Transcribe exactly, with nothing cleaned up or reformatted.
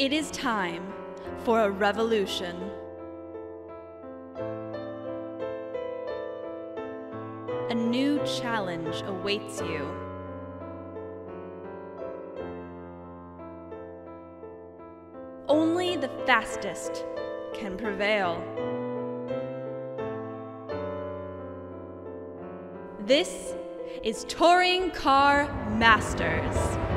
It is time for a revolution. A new challenge awaits you. Only the fastest can prevail. This is Touring Car Masters.